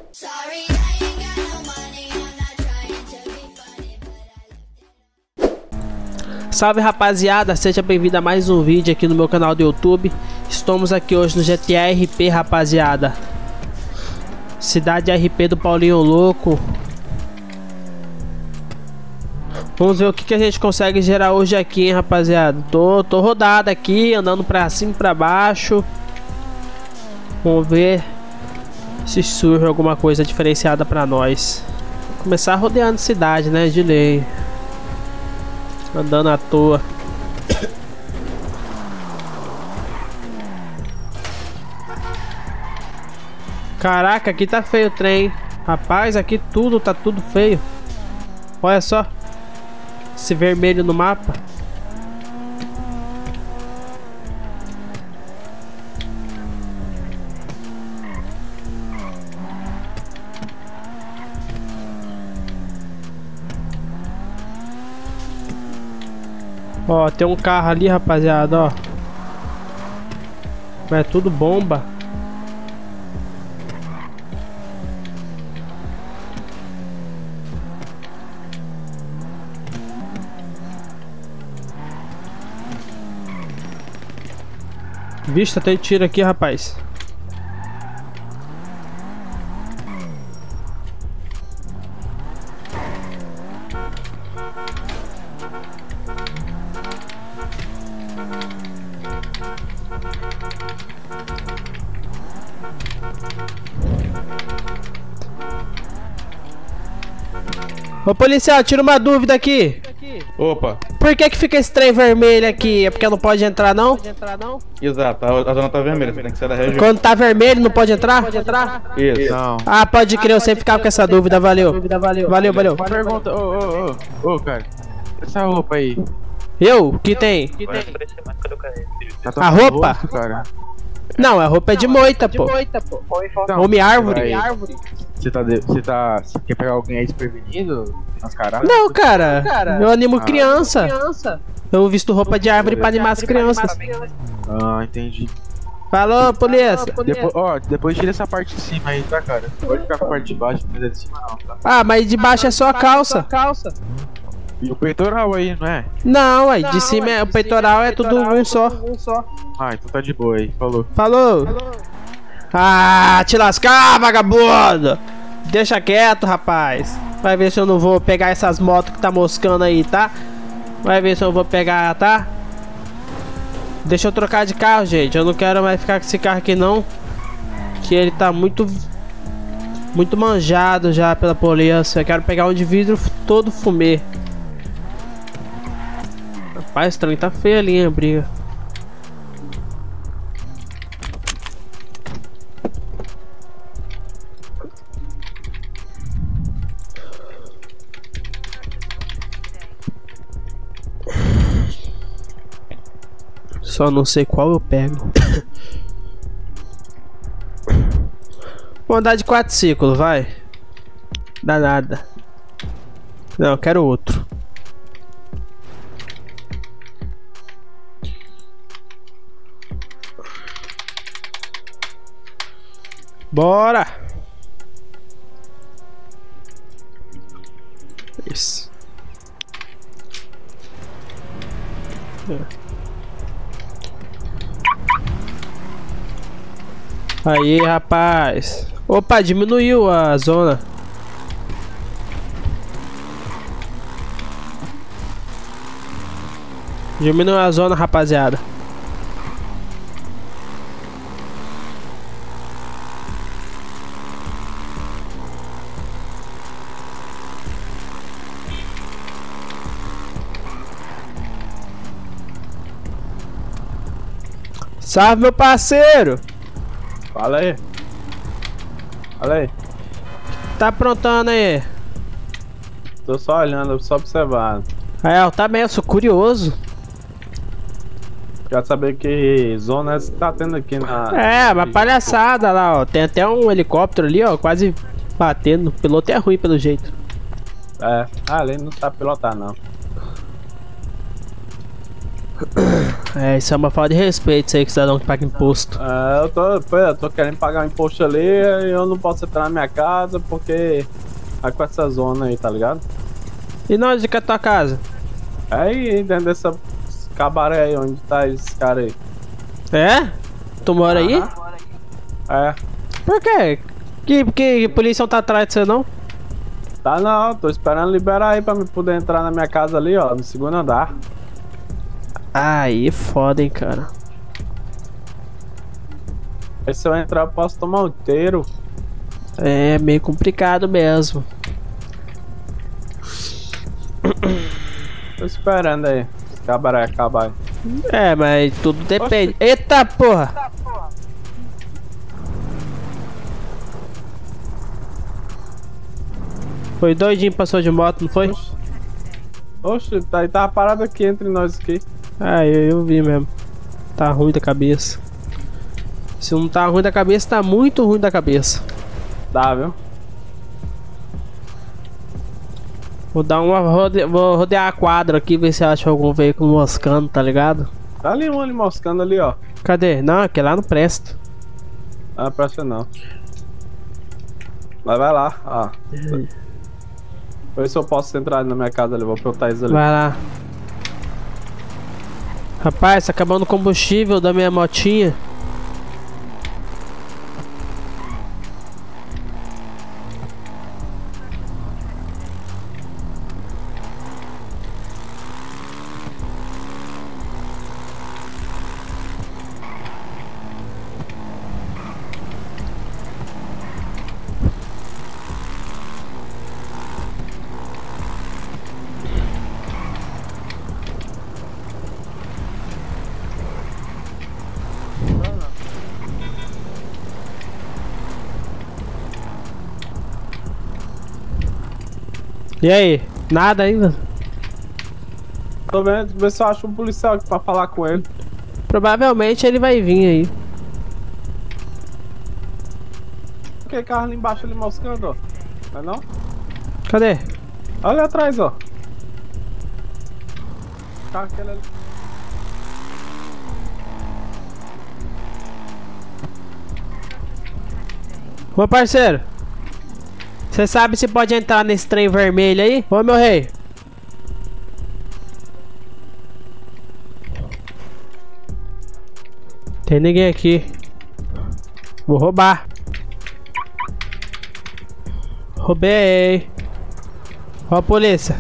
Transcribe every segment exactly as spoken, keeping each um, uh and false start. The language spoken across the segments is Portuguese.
Salve rapaziada, seja bem-vindo a mais um vídeo aqui no meu canal do YouTube. Estamos aqui hoje no G T A R P, rapaziada. Cidade R P do Paulinho Louco. Vamos ver o que, que a gente consegue gerar hoje aqui, hein, rapaziada. Tô, tô rodado aqui, andando pra cima e pra baixo. Vamos ver se surge alguma coisa diferenciada pra nós. Vou começar rodeando cidade, né, de lei. Andando à toa. Caraca, aqui tá feio o trem. Rapaz, aqui tudo, tá tudo feio. Olha só esse vermelho no mapa. Ó, tem um carro ali, rapaziada, ó. É tudo bomba. Vista, tem tiro aqui, rapaz. Ô policial, tira uma dúvida aqui. Opa. Por que que fica esse trem vermelho aqui? É porque não pode entrar não? Exato, a, a zona tá vermelha, você tem que ser da região. Quando tá vermelho não pode entrar? Pode entrar? Isso. Não. Ah, pode crer, eu sempre ficava com essa dúvida, valeu. Valeu, valeu. Uma pergunta, ô, ô, ô, ô, cara. Essa roupa aí. Eu? O que tem? Tá A roupa? rosto, cara. Não, a roupa é de moita, pô. Não, Homem árvore. Você tá, de- você tá, você quer pegar alguém aí desprevenido? Mascarado? Não, cara. Eu animo Ah. criança. Eu visto roupa de árvore pra animar as crianças. Ah, entendi. Falou, polícia. Depois, ó, depois tira essa parte de cima aí, tá, cara? Pode ficar com a parte de baixo, mas é de cima não, tá? Ah, mas de baixo é só a calça. E o peitoral aí, não é? Não, aí de cima é, o peitoral é tudo um só. Ah, então tá de boa aí, falou. Falou. Ah, te lascar, vagabundo. Deixa quieto, rapaz. Vai ver se eu não vou pegar essas motos que tá moscando aí, tá? Vai ver se eu vou pegar, tá? Deixa eu trocar de carro, gente. Eu não quero mais ficar com esse carro aqui, não. Que ele tá muito... Muito manjado já pela polícia. Eu quero pegar um de vidro todo fumê. Rapaz, o trem tá feio ali, hein, a briga. Só não sei qual eu pego. Vou andar de quadriciclo, vai. Dá nada. Não, eu quero outro. Bora! Isso. É. Aí, rapaz. Opa, diminuiu a zona. Diminuiu a zona, rapaziada. Salve, meu parceiro. Fala aí. Fala aí. Tá aprontando aí? Tô só olhando, só observando. É, eu também, eu sou curioso. Quero saber que zona você tá tendo aqui na... É, uma palhaçada lá, ó. Tem até um helicóptero ali, ó, quase batendo. O piloto é ruim pelo jeito. É, ah, ali não sabe pilotar não. É, isso é uma falta de respeito, isso aí que cidadão que paga imposto. É, eu tô, pô, eu tô querendo pagar um imposto ali e eu não posso entrar na minha casa porque tá com essa zona aí, tá ligado? E onde que é a tua casa? É aí, dentro dessa cabaré aí, onde tá esses caras aí. É? Tu mora aí? É. Por quê? Que, que polícia não tá atrás de você não? Tá não, tô esperando liberar aí pra me poder entrar na minha casa ali, ó, no segundo andar. Aí, foda, hein, cara. Aí se eu entrar eu posso tomar um tiro. É meio complicado mesmo. Tô esperando aí. Cabaré, acabar. É, mas tudo depende. Eita porra! Foi doidinho, passou de moto, não foi? Oxe, tá, tava parado aqui entre nós aqui. Ah, eu, eu vi mesmo. Tá ruim da cabeça. Se não tá ruim da cabeça, tá muito ruim da cabeça. Dá, viu? Vou dar uma rode... Vou rodear a quadra aqui, ver se acha algum veículo moscando, tá ligado? Tá ali um ali moscando ali, ó. Cadê? Não, aquele lá não presta. Ah, presta não. Mas vai lá, ó. Vê se eu posso entrar na minha casa ali, vou perguntar isso ali. Vai lá. Rapaz, tá acabando o combustível da minha motinha. E aí? Nada ainda? Tô vendo, ver se eu acho um policial aqui pra falar com ele. Provavelmente ele vai vir aí. Aquele carro ali embaixo ali moscando, ó. Não é não? Cadê? Olha atrás, ó. Carro aquele ali. Ô parceiro, você sabe se pode entrar nesse trem vermelho aí? Ô meu rei. Tem ninguém aqui. Vou roubar. Roubei. Ó a polícia.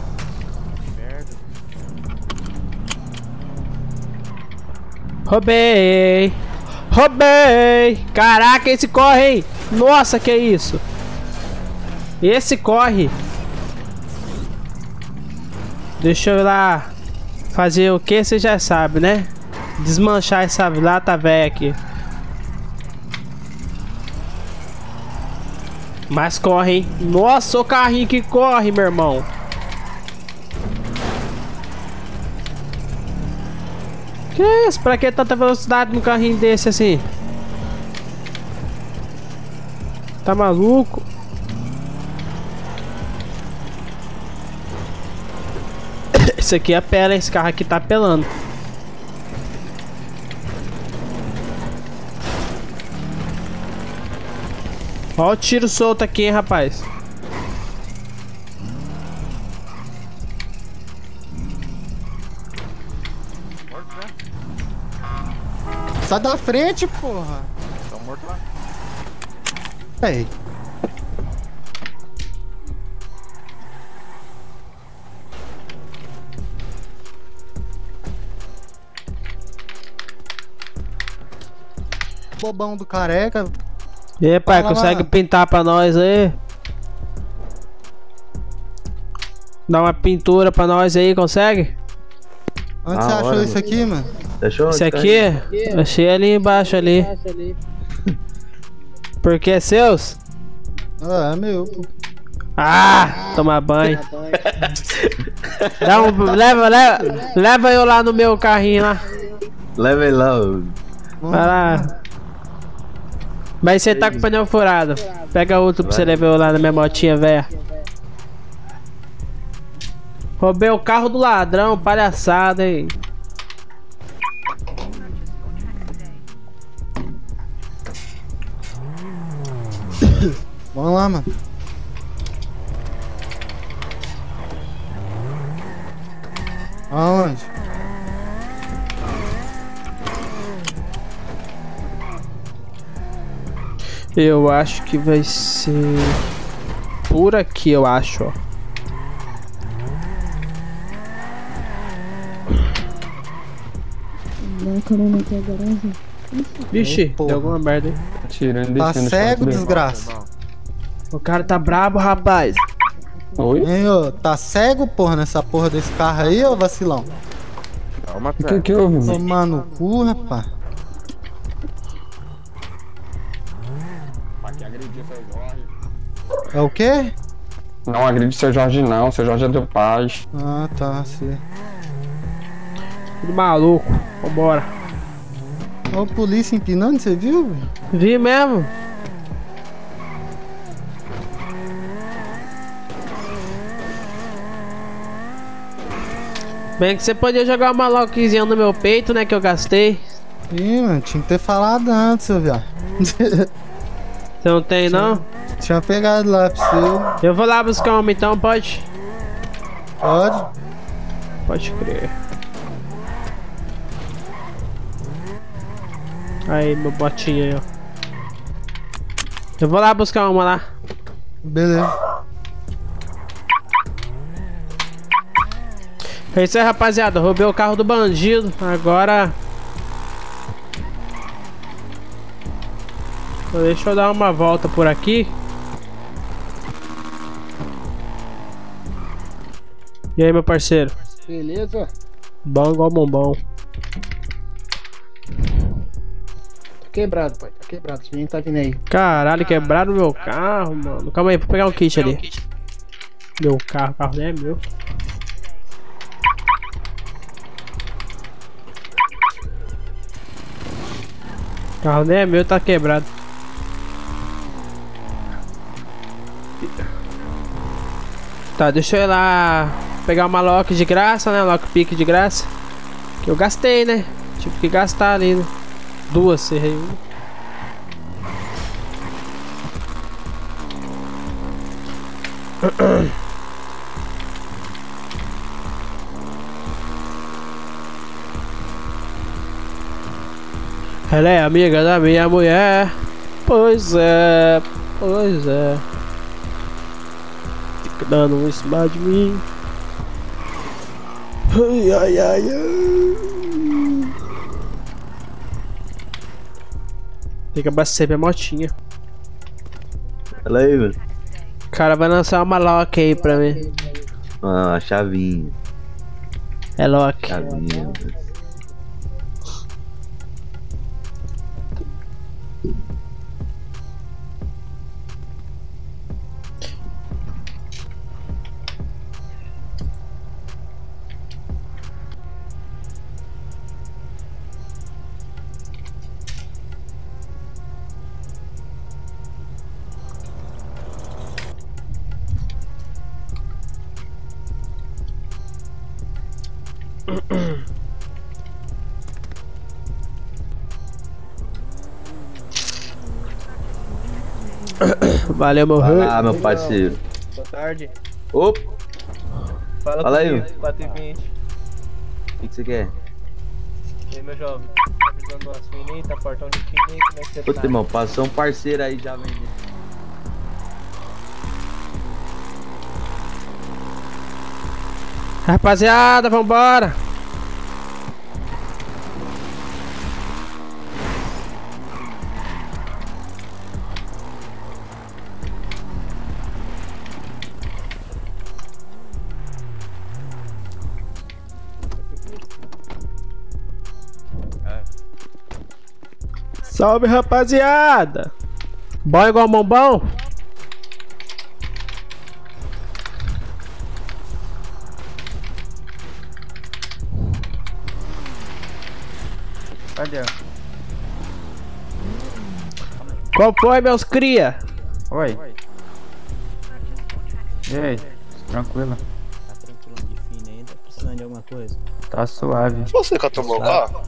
Roubei. Roubei. Caraca, esse corre, hein? Nossa, que isso? Esse corre. Deixa eu ir lá fazer o que você já sabe, né? Desmanchar essa lata velha aqui. Mas corre, hein? Nossa, o carrinho que corre, meu irmão. Que isso? Pra que tanta velocidade num carrinho desse assim? Tá maluco? Esse aqui é pela, esse carro aqui tá pelando. Ó o tiro solto aqui, hein, rapaz. Sai da frente, porra. Tá morto lá. Ei. Bobão do careca. E aí, pai, Fala, consegue mano. pintar pra nós aí? Dá uma pintura pra nós aí, consegue? Onde Da você achou hora, isso mano. aqui, mano? Deixou Esse onde tá aqui, achei ali embaixo ali. Porque é seus? Ah, é meu, pô. Ah, tomar banho. Dá um, leva, leva, leva eu lá no meu carrinho lá. indo? Leva ele lá, ô. Vai lá. Mas você tá com o pneu furado. Pega outro pra você levar eu lá na minha motinha, velha. Roubei o carro do ladrão, palhaçada, hein. Vamos lá, mano. Aonde? Eu acho que vai ser por aqui, eu acho, ó. Vixe, Porra. deu alguma merda aí. Tirando Tá descendo cego, chão. desgraça? O cara tá brabo, rapaz. Oi? Hein, ô? Tá cego, porra, nessa porra desse carro aí, ô vacilão? O que que houve, mano? Tomar no cu, rapaz. É o quê? Não agride seu Jorge não, seu Jorge é do paz. Ah, tá, sim. Tudo maluco. Vambora. Ó, a polícia empinando, você viu, velho? Vi mesmo. Bem que você podia jogar uma lockzinha no meu peito, né, que eu gastei. Ih, mano, tinha que ter falado antes, seu viado. Você não tem, não? Tinha pegado lá pra você. Eu vou lá buscar uma então, pode? Pode? Pode crer. Aí, meu botinho aí, ó. Eu vou lá buscar uma lá. Beleza. É isso aí, rapaziada. Roubei o carro do bandido. Agora... Então, deixa eu dar uma volta por aqui. E aí, meu parceiro? Beleza. Bom igual bombom. Tá quebrado, pai. Tá quebrado. Esse menino tá vindo aí. Caralho, quebraram meu carro, mano. Calma aí, vou pegar um kit ali. Meu carro, o carro não é meu. O carro nem é meu, tá quebrado. Tá, deixa eu ir lá pegar uma lock de graça, né? Lockpick de graça. Que eu gastei, né? Tive que gastar ali, né? Duas, serrei uma. Ela é amiga da minha mulher. Pois é, pois é. Fica dando um em cima de mim. Ai, ai, ai, ai. Tem que abastecer minha motinha. Olha aí, mano. O cara vai lançar uma lock aí pra mim. Ah, a chavinha. É lock. Chavinha. mano. Valeu, meu rei. Ah, meu parceiro. Boa tarde. Opa, Fala, Fala aí. comigo, quatro e vinte. o que, que você quer? E aí, meu jovem? Tá precisando umas finitas, portão de finita, como é que você Puta, tá? irmão, passou um parceiro aí já vendendo. Rapaziada, vambora. Salve, rapaziada. Bom igual bombom? Cadê? Qual foi, meus cria? Oi. E aí? Tranquilo? Tá tranquilo de fina ainda? Precisando de alguma coisa? Tá suave. Você catou meu carro?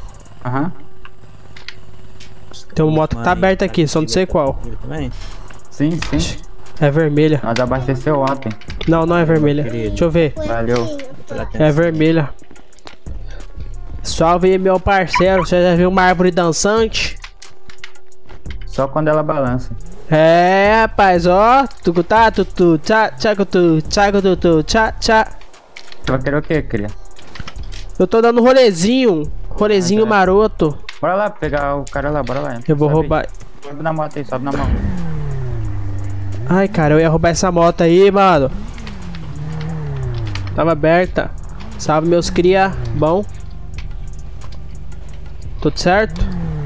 Aham. Tem uma moto que tá aberta aqui, só não sei qual. Também? Sim, sim. É vermelha. Nós abasteceu ontem. Não, não é vermelha. Deixa eu ver. Valeu. É vermelha. Salve aí, meu parceiro. Você já viu uma árvore dançante? Só quando ela balança. É, rapaz, ó. Tucutá, tutu, tchá, tchá, tutu, tchá, tutu, tchá, tchá. Tu vai querer o que, cria? Eu tô dando rolezinho. Rolezinho maroto. Bora lá pegar o cara lá, bora lá. Entra. Eu vou Sobe roubar. aí. Sobe na moto aí, sobe na mão. Ai, cara, eu ia roubar essa moto aí, mano. Tava aberta. Salve, meus cria. Bom. Tudo certo?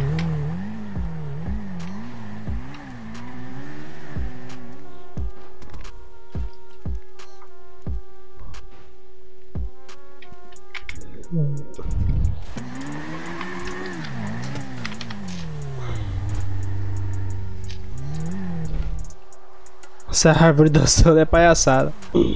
Essa árvore dançando é palhaçada.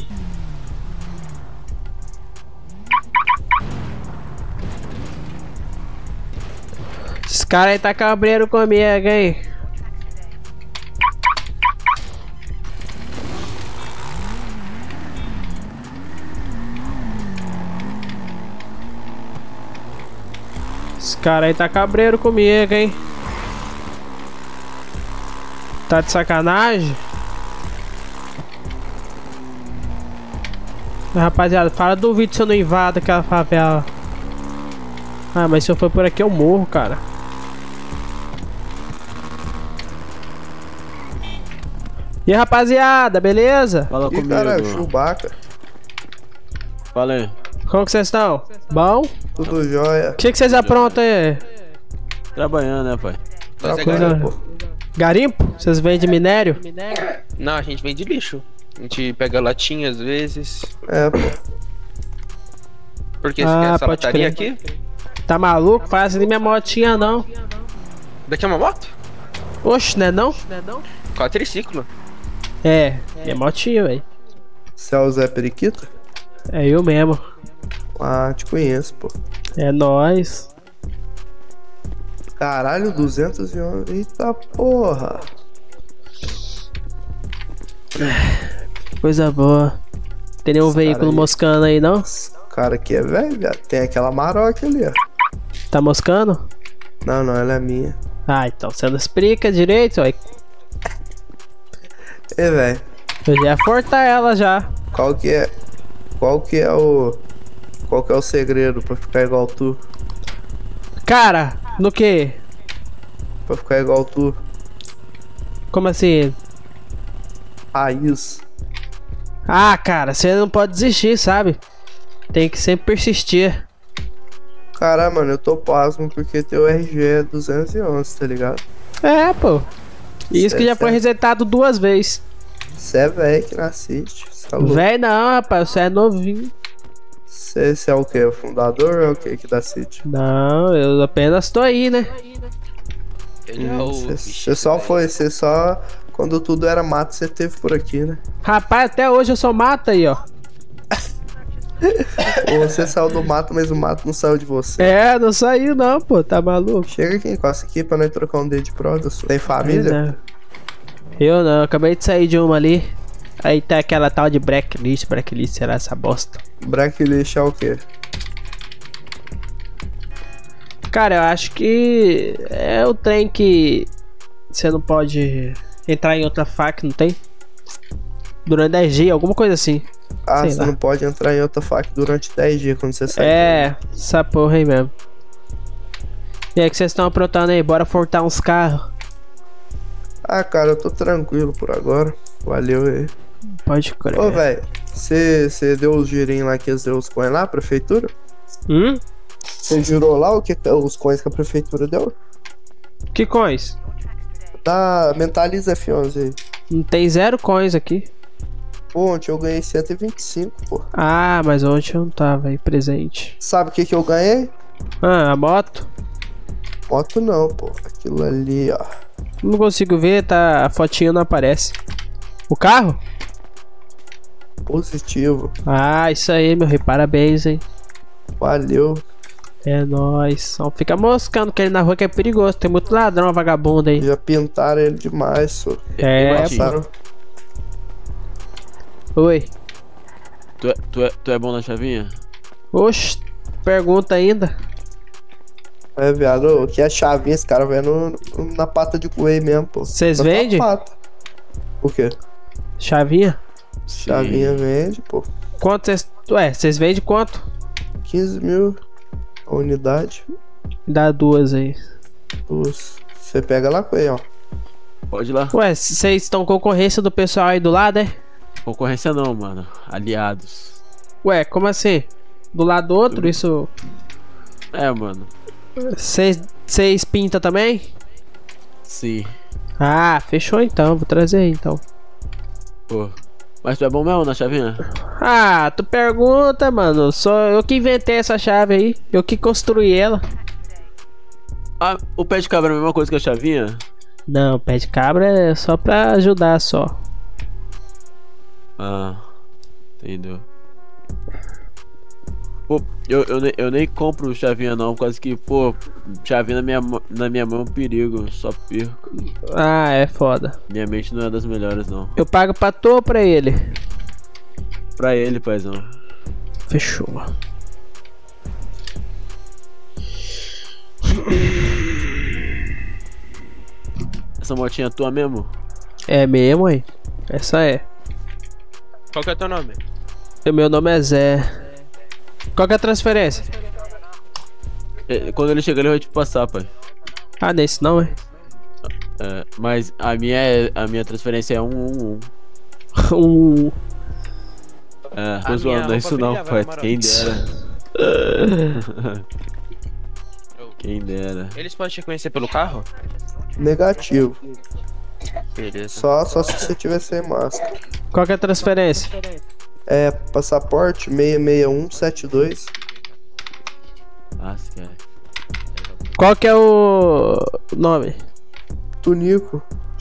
Esse cara aí tá cabreiro comigo, hein? Esse cara aí tá cabreiro comigo, hein? Tá de sacanagem? Rapaziada, fala do vídeo se eu não invado aquela favela. Ah, mas se eu for por aqui eu morro, cara. E aí, rapaziada, beleza? Fala Ih, comigo. caralho, Chewbacca. Fala aí. Como que vocês estão? Bom? Tudo jóia. O que que vocês aprontam aí? Trabalhando, né, pai? Trabalho, pô. Garimpo? Vocês vendem minério? Não, a gente vende lixo. A gente pega latinha às vezes. É, pô. Porque você Ah, quer essa pode lataria crer. aqui? Tá maluco? Faz nem minha motinha não. Daqui é uma moto? Oxe, né não? Quadriciclo. É, minha motinha, velho. Você é o Zé Periquito? É eu mesmo. Ah, te conheço, pô. É nóis. Caralho, duzentos e onze. Eita porra. Coisa boa. Tem nenhum Esse veículo cara aí. moscando aí, não? Esse cara aqui é velho, viado. Tem aquela Maroc ali, ó. Tá moscando? Não, não, ela é minha. Ah, então você não explica direito, ó. Ei, velho. Eu já ia fortar ela já. Qual que é... Qual que é o... Qual que é o segredo pra ficar igual tu? Cara, no que? Pra ficar igual tu? Como assim? Raiz. Ah, cara, você não pode desistir, sabe? Tem que sempre persistir. Caralho, mano, eu tô pasmo porque teu R G é duzentos e onze, tá ligado? É, pô. Isso Cê- que já cê- foi resetado duas vezes. Cê é velho que não assiste. Cê é louco. Véi não, rapaz, você é novinho. Cê, cê é o que? O fundador ou é o que que dá City? Não, eu apenas tô aí, né? Ele é o Você bicho só velho. foi, você só... Quando tudo era mato, você teve por aqui, né? Rapaz, até hoje eu sou mata aí, ó. Ou você saiu do mato, mas o mato não saiu de você. É, não saiu não, pô, tá maluco? Chega aqui, encosta aqui pra nós trocar um dedo de prova. Tem família? Não. Eu não, acabei de sair de uma ali. Aí tá aquela tal de blacklist, blacklist será essa bosta. Blacklist é o quê? Cara, eu acho que é o trem que você não pode entrar em outra fac, não tem? Durante dez dias, alguma coisa assim. Ah, Sei você lá. não pode entrar em outra fac durante dez dias quando você sai. É, essa porra aí mesmo. E aí, que vocês estão aprontando aí? Bora furtar uns carros. Ah, cara, eu tô tranquilo por agora. Valeu aí. Pode crer. Ô, velho, você deu os girinhos lá que eles deu os coins lá, prefeitura? Hum? Você jurou lá o que os coins que a prefeitura deu? Que coins? Da Mentaliza F onze aí. Não tem zero coins aqui. Pô, ontem eu ganhei cento e vinte e cinco, pô. Ah, mas ontem eu não tava aí presente. Sabe o que que eu ganhei? Ah, a moto? Moto não, pô. Aquilo ali, ó. Não consigo ver, tá? A fotinha não aparece. O carro? Positivo. Ah, isso aí, meu rei. Parabéns, hein? Valeu. É nóis. Só fica moscando que ele na rua que é perigoso. Tem muito ladrão, vagabundo aí. Já pintaram ele demais, só. É, Passaram. Oi. Tu é, tu, é, tu é bom na chavinha? Oxe, pergunta ainda. É, viado, o que é chavinha? Esse cara vai no, no- na pata de coelho mesmo, pô. Vocês Na tua vendem? pata. O quê? Chavinha? Chavinha vende, pô. Quanto vocês. Ué, vocês vendem quanto? quinze mil a unidade. Dá duas aí. Duas. Você pega lá com ele, ó. Pode ir lá. Ué, vocês estão concorrência do pessoal aí do lado, é? Concorrência não, mano. Aliados. Ué, como assim? Do lado do outro, isso. É, mano. Vocês pintam também? Sim. Ah, fechou então, vou trazer aí então. Pô. Mas tu é bom mesmo na chavinha? Ah, tu pergunta, mano. Só eu que inventei essa chave aí. Eu que construí ela. Ah, o pé de cabra é a mesma coisa que a chavinha? Não, pé de cabra é só pra ajudar só. Ah, entendeu. Pô, eu, eu, nem- eu nem compro chavinha não, por causa que, pô, chavinha na minha, mão- na minha mão é um perigo, só perco. Ah, é foda. Minha mente não é das melhores não. Eu pago pra tu ou pra ele? Pra ele, paizão. Fechou. Essa motinha é tua mesmo? É mesmo, aí? Essa é. Qual que é teu nome? O meu nome é Zé. Qual que é a transferência? É, quando ele chegar ele vai te passar, pai. Ah, nesse não, é? É, mas a minha, é- a minha transferência é um um um. Um. É, A tô zoando, minha não é isso roupa não, brilha, pai. vai, Quem dera. Quem dera. Eles podem te conhecer pelo carro? Negativo. Beleza. Só, só se você tiver sem máscara. Qual que é a transferência? É, passaporte seis seis um sete dois. Nossa, cara. Qual que é o nome? Tunico.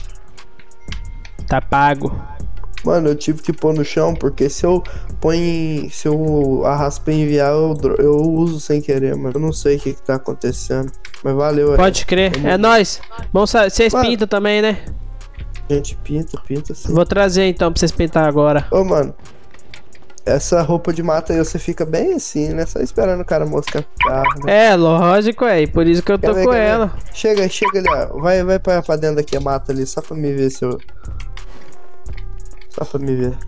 Tá pago. Mano, eu tive que pôr no chão, porque se eu põe em- se eu arrasto pra enviar, eu, dro- eu uso sem querer, mano. Eu não sei o que que tá acontecendo. Mas valeu, aí. Pode crer. É nóis. Vamos sa- Vocês Mano. pintam também, né? A gente pinta, pinta sim. Vou trazer então pra vocês pintar agora. Ô, mano. Essa roupa de mata aí, você fica bem assim, né? Só esperando o cara moscar o carro, né? É, lógico, é. Por isso que eu tô Quer ver, com quer ver? ela. Chega, chega ali, ó. Vai, vai pra, pra dentro daqui a mata ali, só pra me ver se eu... Só pra me ver.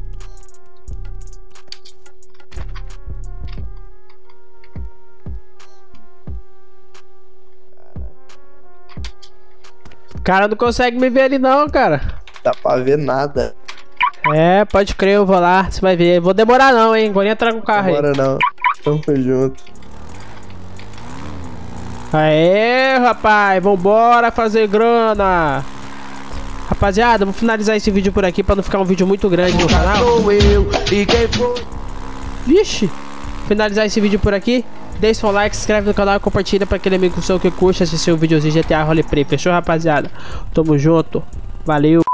O cara não consegue me ver ali não, cara. Dá pra ver nada. É, pode crer, eu vou lá, você vai ver. Vou demorar não, hein. Vou nem entrar com o carro aí. Agora não. Tamo junto. Aê, rapaz, vambora fazer grana. Rapaziada, vou finalizar esse vídeo por aqui pra não ficar um vídeo muito grande no canal. Vixe, finalizar esse vídeo por aqui. Deixa seu like, se inscreve no canal e compartilha pra aquele amigo seu que curte assistir o videozinho G T A Roleplay. Fechou, rapaziada? Tamo junto. Valeu.